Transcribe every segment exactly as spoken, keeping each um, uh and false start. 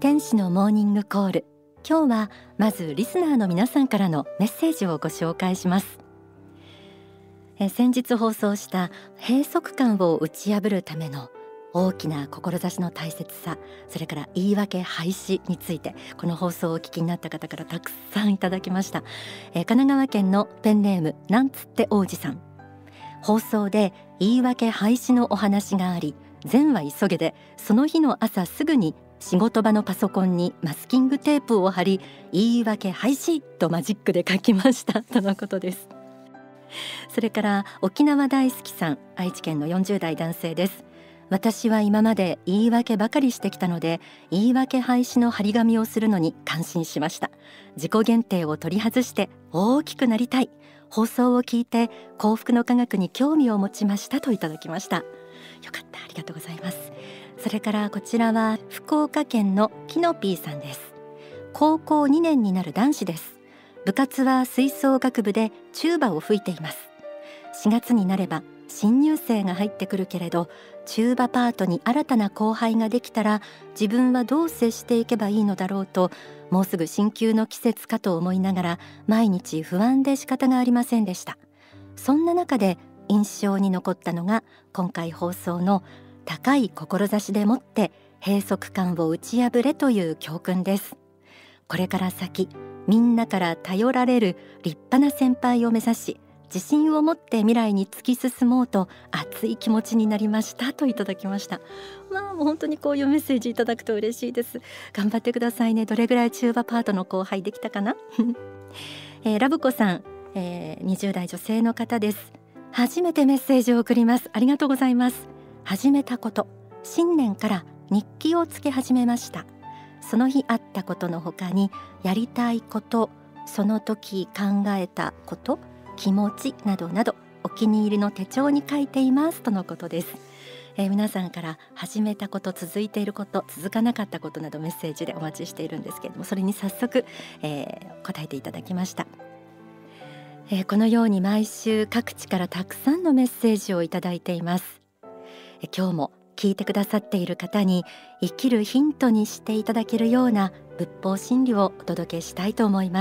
天使のモーニングコール。今日はまずリスナーの皆さんからのメッセージをご紹介します。え先日放送した閉塞感を打ち破るための大きな志の大切さ、それから言い訳廃止について、この放送をお聞きになった方からたくさんいただきました。え神奈川県のペンネームなんつって王子さん。放送で言い訳廃止のお話があり、前は急げでその日の朝すぐに仕事場のパソコンにマスキングテープを貼り、言い訳廃止とマジックで書きましたとのことです。それから沖縄大好きさん、愛知県のよんじゅう代男性です。私は今まで言い訳ばかりしてきたので、言い訳廃止の張り紙をするのに感心しました。自己限定を取り外して大きくなりたい。放送を聞いて幸福の科学に興味を持ちましたといただきました。よかった、ありがとうございます。それからこちらは福岡県のキノピーさんです。高校にねんになる男子です。部活は吹奏楽部でチューバを吹いています。しがつになれば新入生が入ってくるけれど、チューバパートに新たな後輩ができたら自分はどう接していけばいいのだろうと、もうすぐ進級の季節かと思いながら毎日不安で仕方がありませんでした。そんな中で印象に残ったのが今回放送の高い志でもって閉塞感を打ち破れという教訓です。これから先みんなから頼られる立派な先輩を目指し、自信を持って未来に突き進もうと熱い気持ちになりましたといただきました。まあもう本当にこういうメッセージいただくと嬉しいです。頑張ってくださいね。どれぐらいチューバパートの後輩できたかな、えー、ラブコさん、えー、にじゅう代女性の方です。初めてメッセージを送ります。ありがとうございます。始めたこと、新年から日記をつけ始めました。その日あったことの他にやりたいこと、その時考えたこと、気持ちなどなどお気に入りの手帳に書いていますとのことです。えー、皆さんから始めたこと、続いていること、続かなかったことなどメッセージでお待ちしているんですけれども、それに早速、えー、答えていただきました。えー、このように毎週各地からたくさんのメッセージをいただいています。えー、今日も聞いてくださっている方に生きるヒントにしていただけるような仏法真理をお届けしたいと思います。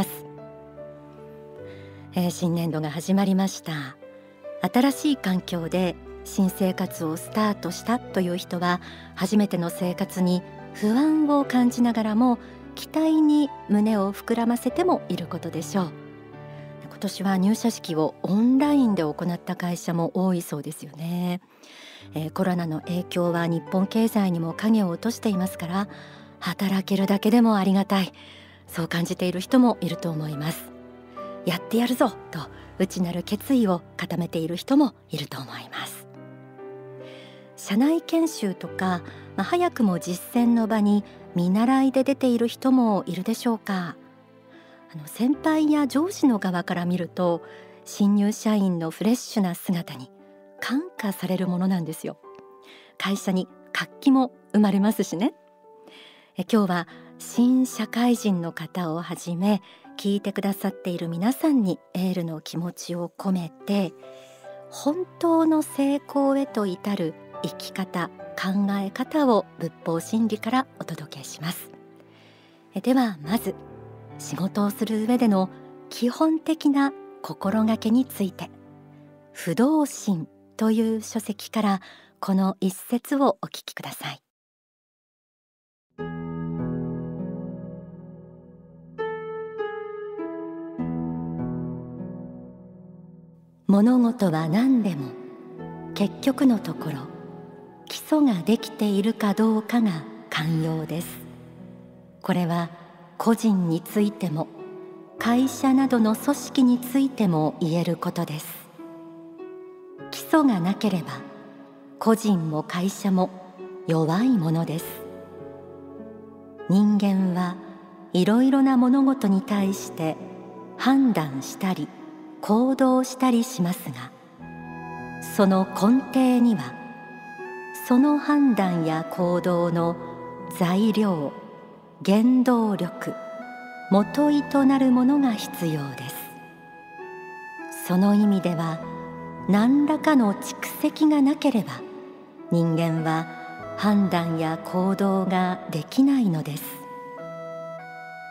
えー、新年度が始まりました。新しい環境で新生活をスタートしたという人は、初めての生活に不安を感じながらも期待に胸を膨らませてもいることでしょう。今年は入社式をオンラインで行った会社も多いそうですよね。えー、コロナの影響は日本経済にも影を落としていますから、働けるだけでもありがたい、そう感じている人もいると思います。やってやるぞと内なる決意を固めている人もいると思います。社内研修とか、まあ、早くも実践の場に見習いで出ている人もいるでしょうか。あの先輩や上司の側から見ると、新入社員のフレッシュな姿に感化されるものなんですよ。会社に活気も生まれますしね。え今日は新社会人の方をはじめ、聞いてくださっている皆さんにエールの気持ちを込めて、本当の成功へと至る生き方、考え方を仏法真理からお届けします。えではまず、仕事をする上での基本的な心がけについて、不動心という書籍からこの一節をお聞きください。物事は何でも結局のところ、基礎ができているかどうかが肝要です。これは個人についても会社などの組織についても言えることです。基礎がなければ個人も会社も弱いものです。人間はいろいろな物事に対して判断したり行動したりしますが、その根底にはその判断や行動の材料、原動力、元意となるものが必要です。その意味では、何らかの蓄積がなければ人間は判断や行動ができないのです。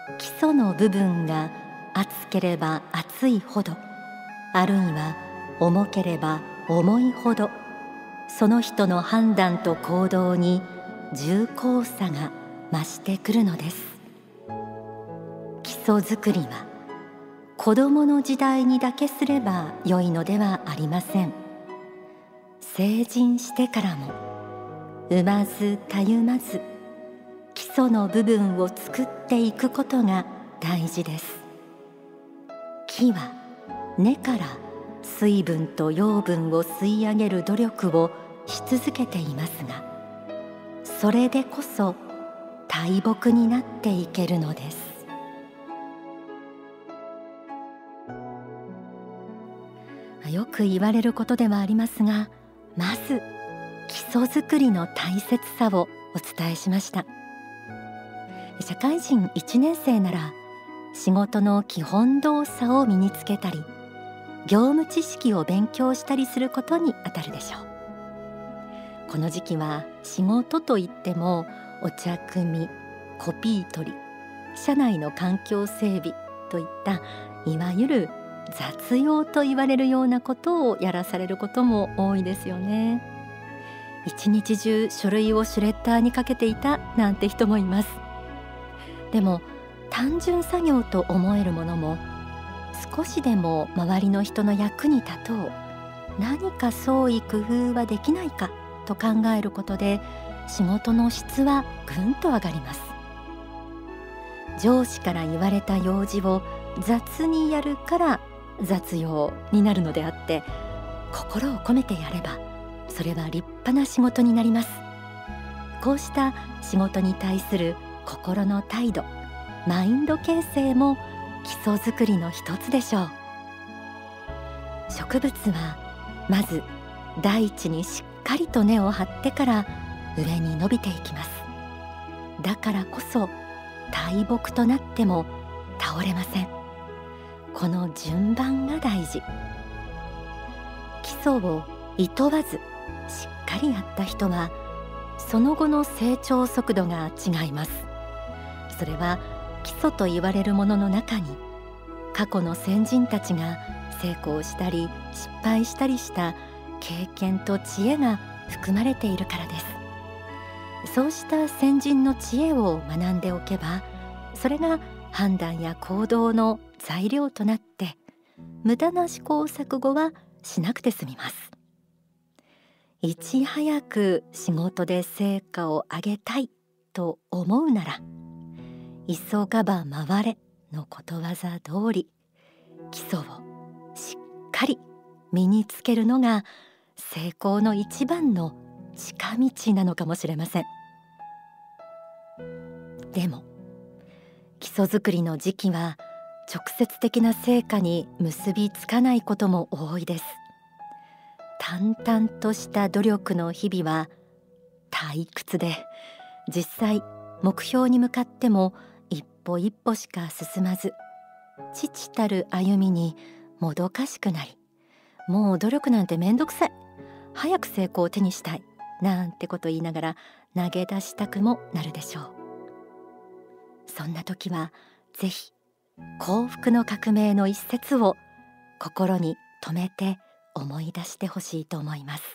基礎の部分が厚ければ厚いほど、あるいは重ければ重いほど、その人の判断と行動に重厚さが増してくるのです。基礎作りは子どもの時代にだけすれば良いのではありません。成人してからも産まずたゆまず基礎の部分を作っていくことが大事です。木は根から水分と養分を吸い上げる努力をし続けていますが、それでこそ大木になっていけるのです。よく言われることではありますが、まず基礎作りの大切さをお伝えしました。社会人いちねん生なら仕事の基本動作を身につけたり、業務知識を勉強したりすることにあたるでしょう。この時期は仕事といってもお茶汲み、コピー取り、社内の環境整備といったいわゆる雑用と言われるようなことをやらされることも多いですよね。一日中書類をシュレッダーにかけていたなんて人もいます。でも単純作業と思えるものも、少しでも周りの人の役に立とう、何か創意工夫はできないかと考えることで仕事の質はぐんと上がります。上司から言われた用事を雑にやるから雑用になるのであって、心を込めてやればそれは立派な仕事になります。こうした仕事に対する心の態度、マインド形成も基礎作りの一つでしょう。植物はまず大地にしっかりと根を張ってから上に伸びていきます。だからこそ大木となっても倒れません。この順番が大事。基礎をいとわずしっかりやった人はその後の成長速度が違います。それは基礎と言われるものの中に過去の先人たちが成功したり失敗したりした経験と知恵が含まれているからです。そうした先人の知恵を学んでおけば、それが判断や行動の材料となって無駄な試行錯誤はしなくて済みます。いち早く仕事で成果を上げたいと思うなら、急がば回れのことわざ通り基礎をしっかり身につけるのが成功の一番の近道なのかもしれません。でも基礎作りの時期は直接的な成果に結びつかないことも多いです。淡々とした努力の日々は退屈で、実際目標に向かっても一歩一歩しか進まず、父たる歩みにもどかしくなり、もう努力なんてめんどくさい、早く成功を手にしたいなんてこと言いながら投げ出したくもなるでしょう。そんな時はぜひ幸福の革命の一節を心に留めて思い出してほしいと思います。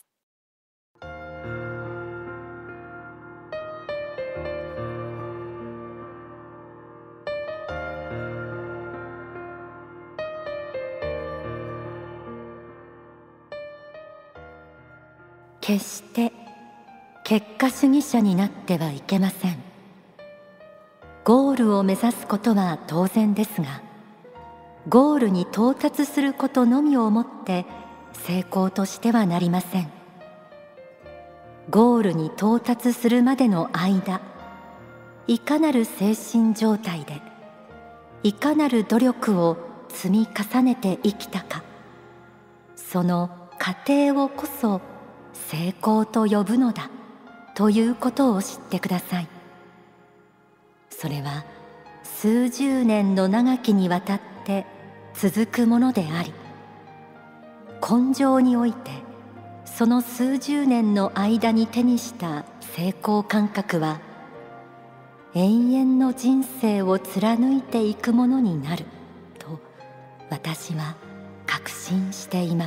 決して結果主義者になってはいけません。ゴールを目指すことは当然ですが、ゴールに到達することのみをもって成功としてはなりません。ゴールに到達するまでの間、いかなる精神状態でいかなる努力を積み重ねて生きたか、その過程をこそ成功と呼ぶのだということを知ってください。それは数十年の長きにわたって続くものであり、根性においてその数十年の間に手にした成功感覚は永遠の人生を貫いていくものになると私は確信しています。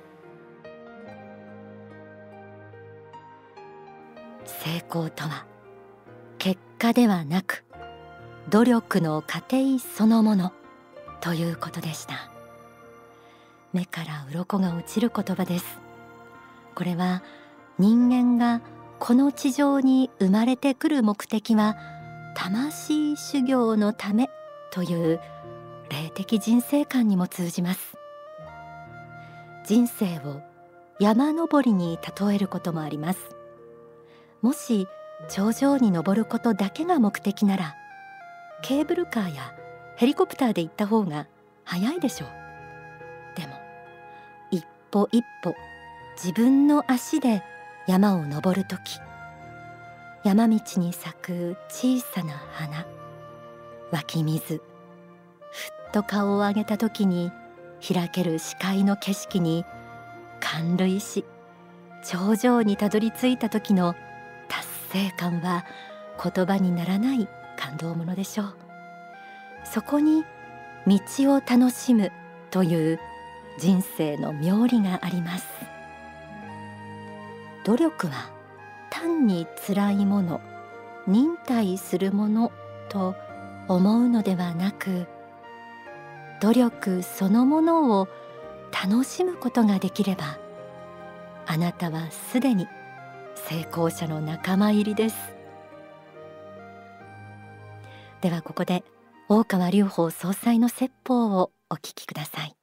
成功とは結果ではなく努力の過程そのものということでした。目から鱗が落ちる言葉です。これは人間がこの地上に生まれてくる目的は魂修行のためという霊的人生観にも通じます。人生を山登りに例えることもあります。もし頂上に登ることだけが目的なら、ケーブルカーやヘリコプターで行った方が早いでしょう。でも一歩一歩自分の足で山を登るとき、山道に咲く小さな花、湧き水、ふっと顔を上げたときに開ける視界の景色に感涙し、頂上にたどり着いた時の達成感は言葉にならない感動ものでしょう。そこに道を楽しむという人生の妙理があります。努力は単に辛いもの、忍耐するものと思うのではなく、努力そのものを楽しむことができれば、あなたはすでに成功者の仲間入りです。ではここで大川隆法総裁の説法をお聞きください。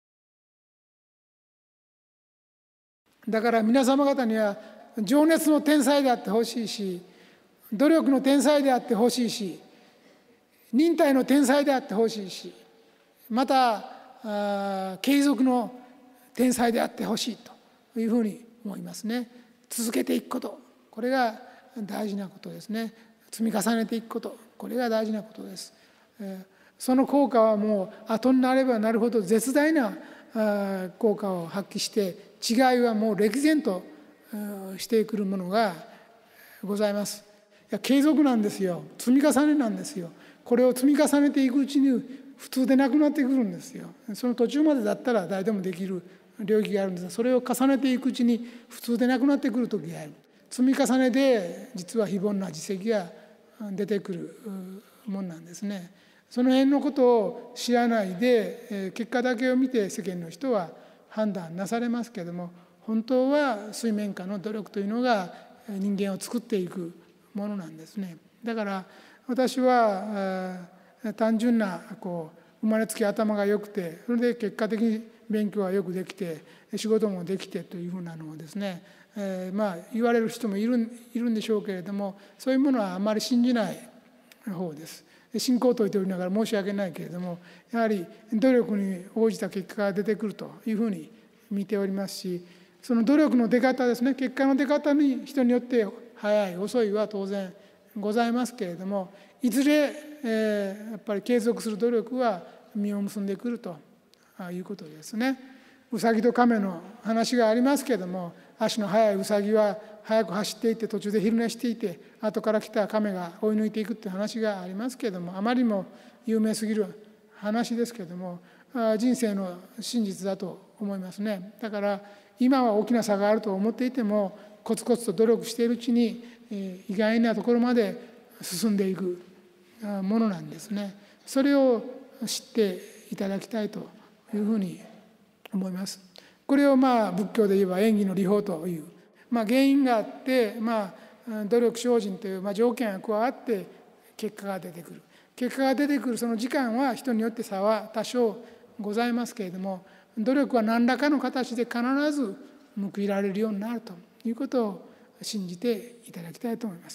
だから皆様方には情熱の天才であってほしいし、努力の天才であってほしいし、忍耐の天才であってほしいし、また継続の天才であってほしいというふうに思いますね。続けていくこと、これが大事なことですね。積み重ねていくこと、これが大事なことです。その効果はもう後になればなるほど絶大な効果を発揮して、違いはもう歴然としてくるものがございます。いや継続なんですよ。積み重ねなんですよ。これを積み重ねていくうちに普通でなくなってくるんですよ。その途中までだったら誰でもできる領域があるんですが、それを重ねていくうちに普通でなくなってくる時がある。積み重ねで実は非凡な実績が出てくるもんなんですね。その辺のことを知らないで結果だけを見て世間の人は判断なされますけれども、本当は水面下の努力というのが人間を作っていくものなんですね。だから私は単純なこう生まれつき頭が良くて、それで結果的に勉強がよくできて仕事もできてというふうなのをですね、えー、まあ言われる人もいる、いるんでしょうけれども、そういうものはあまり信じない方です。信仰を説いておりながら申し訳ないけれども、やはり努力に応じた結果が出てくるというふうに見ておりますし、その努力の出方ですね、結果の出方に人によって早い遅いは当然ございますけれども、いずれ、えー、やっぱり継続する努力は実を結んでくるということですね。ウサギと亀の話がありますけれども、足の速いウサギは速く走っていて途中で昼寝していて、後から来た亀が追い抜いていくという話がありますけれども、あまりにも有名すぎる話ですけれども、人生の真実だと思いますね。だから今は大きな差があると思っていても、コツコツと努力しているうちに意外なところまで進んでいくものなんですね。それを知っていただきたいというふうに思います。これをまあ仏教で言えば縁起の理法という、まあ、原因があって、まあ、努力精進という、まあ、条件が加わって結果が出てくる。結果が出てくるその時間は人によって差は多少ございますけれども、努力は何らかの形で必ず報いられるようになるということを信じていただきたいと思います。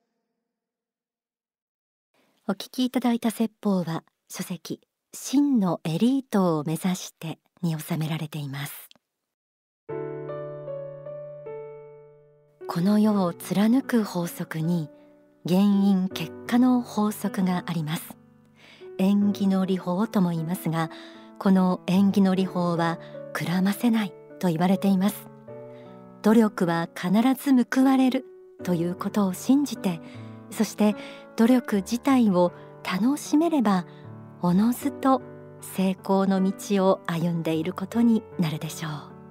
お聞きいただいた説法は書籍真のエリートを目指してに収められています。この世を貫く法則に原因結果の法則があります。縁起の理法とも言いますが、この縁起の理法はくらませないと言われています。努力は必ず報われるということを信じてそして努力自体を楽しめれば、おのずと成功の道を歩んでいることになるでしょう。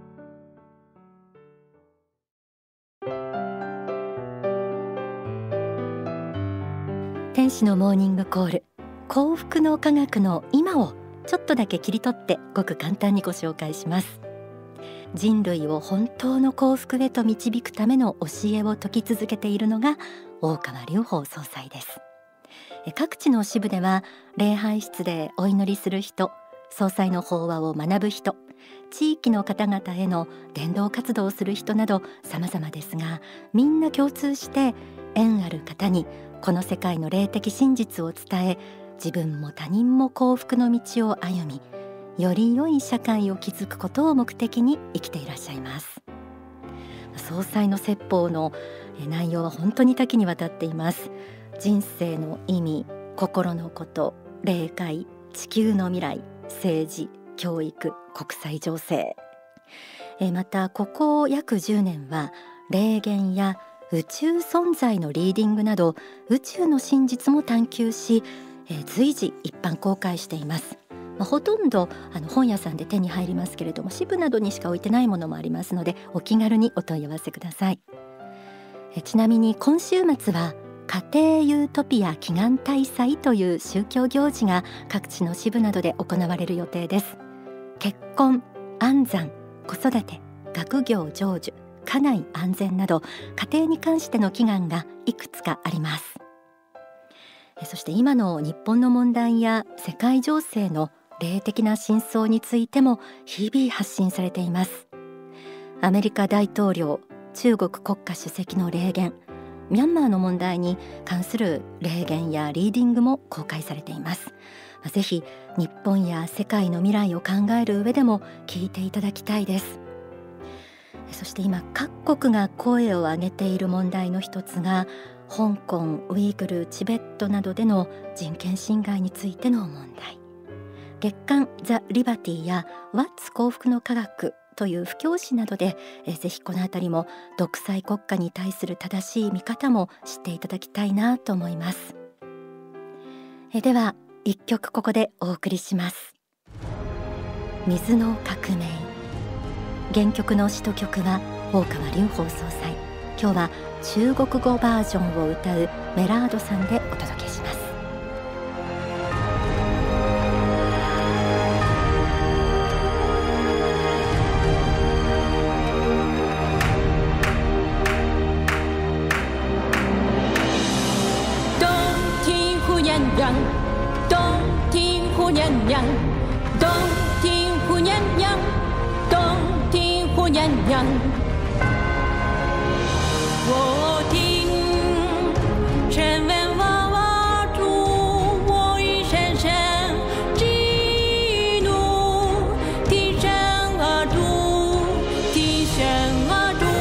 天使のモーニングコール、幸福の科学の今をちょっとだけ切り取ってごく簡単にご紹介します。人類を本当の幸福へと導くための教えを説き続けているのが大川隆法総裁です。各地の支部では礼拝室でお祈りする人、総裁の法話を学ぶ人、地域の方々への伝道活動をする人など様々ですが、みんな共通して縁ある方にこの世界の霊的真実を伝え、自分も他人も幸福の道を歩み、より良い社会を築くことを目的に生きていらっしゃいます。総裁の説法の内容は本当に多岐にわたっています。人生の意味、心のこと、霊界、地球の未来、政治、教育、国際情勢、またここ約じゅうねんは霊言や宇宙存在のリーディングなど宇宙の真実も探求し、随時一般公開しています。まあ、ほとんどあの本屋さんで手に入りますけれども、支部などにしか置いてないものもありますので、お気軽にお問い合わせください。えちなみに今週末は家庭ユートピア祈願大祭という宗教行事が各地の支部などで行われる予定です。結婚、安産、子育て、学業成就、家内安全など家庭に関しての祈願がいくつかあります。そして今の日本の問題や世界情勢の霊的な真相についても日々発信されています。アメリカ大統領、中国国家主席の霊言、ミャンマーの問題に関する霊言やリーディングも公開されています。ぜひ日本や世界の未来を考える上でも聞いていただきたいです。そして今各国が声を上げている問題の一つが、香港、ウイグル、チベットなどでの人権侵害についての問題。月刊ザ・リバティや What's 幸福の科学という布教師などで、えぜひこのあたりも独裁国家に対する正しい見方も知っていただきたいなと思います。えでは一曲ここでお送りします。水の革命。原曲の詞と曲は大川隆法総裁。今日は中国語バージョンを歌うメラードさんでお届けします。 冬天忽然凉，冬天忽然凉，冬天忽然凉，冬天忽然凉。我听晨问娃娃住，我一声声激怒，听声而住，听声而住。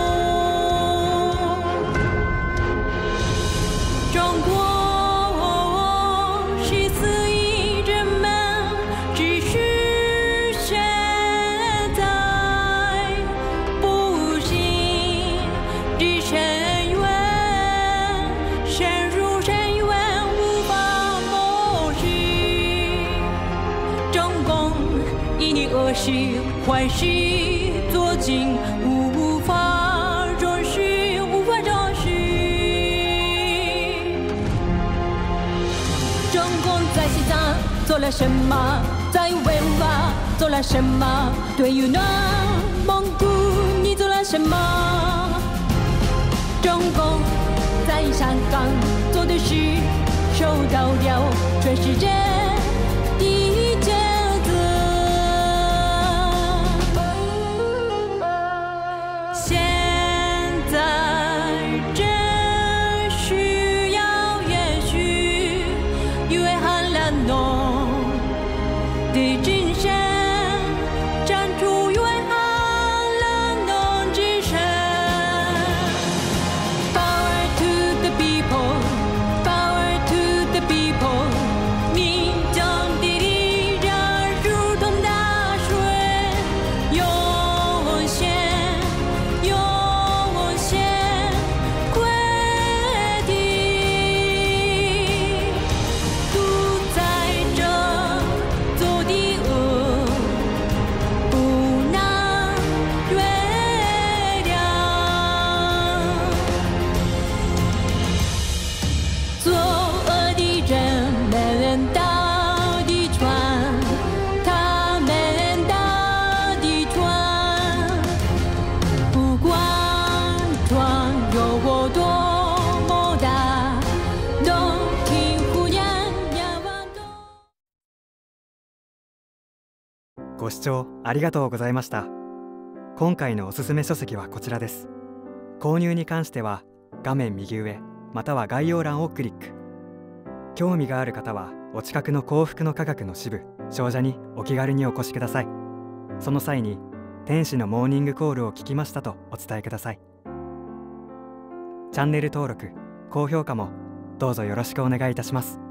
中国十四亿人们只是现在不幸地深渊，深入深渊无法抹去。中共以你恶事坏事做尽，无法容许，无法容许。中共在西藏做了什么？在维吾尔做了什么？对于内蒙古你做了什么？中共在香港做的事，受到了全世界的谴责。现在正需要延续因为寒冷浓的精神，站出因为寒冷浓之神。Power to the people, power to the people， 明ご視聴ありがとうございました。今回のおすすめ書籍はこちらです。購入に関しては画面右上または概要欄をクリック。興味がある方はお近くの幸福の科学の支部商社にお気軽にお越しください。その際に天使のモーニングコールを聞きましたとお伝えください。チャンネル登録、高評価もどうぞよろしくお願いいたします。